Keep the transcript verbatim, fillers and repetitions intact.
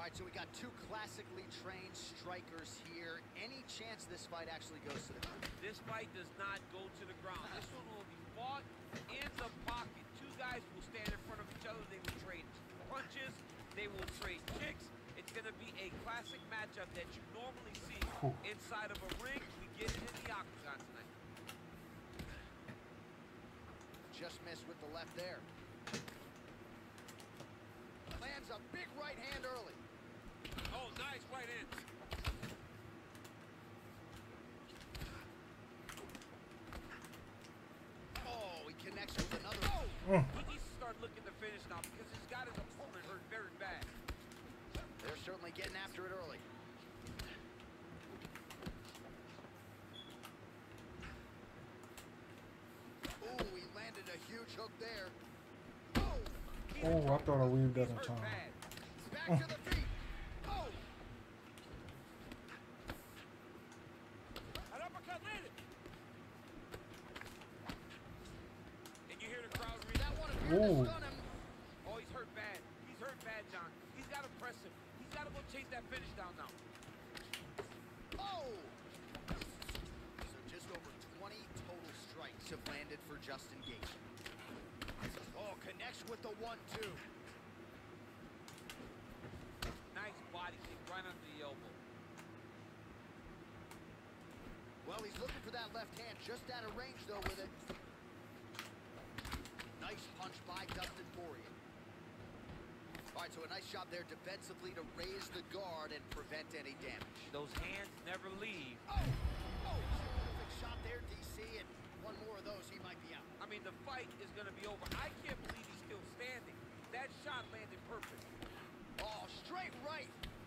right, so we got two classically trained strikers here. Any chance this fight actually goes to the ground? This fight does not go to the ground. This one will be fought in the pocket. Two guys will stand in front of each other. They will trade punches. They will trade kicks. It's going to be a classic matchup that you normally see inside of a ring. We get it in the octagon tonight. Just missed with the left there. Lands a big right hand early. Oh, nice right hand. Oh, he connects with another. Oh! Mm. He needs to start looking to finish now because he's got his opponent hurt very bad. They're certainly getting after it early. Ooh, he landed a huge hook there. Oh, Oh, I thought I weaved that in Hurt time. bad. back to the feet. Oh, An uppercut landed. And you hear the crowd read. that one appeared Ooh. to stun him. Oh, he's hurt bad. He's hurt bad, John. He's got to press him. He's got to go chase that finish down now. Oh! So just over twenty total strikes have landed for Justin Gaethje. Oh, connects with the one two. Nice body kick right under the elbow. Well, he's looking for that left hand, just out of range, though, with it. Nice punch by Dustin Poirier. All right, so a nice job there defensively to raise the guard and prevent any damage. Those hands never leave. Oh! Oh, terrific shot there, D C, and one more of those, he might be out. I mean, the fight is going to be over. I can't believe he's still standing. That shot landed perfect. Oh, straight right.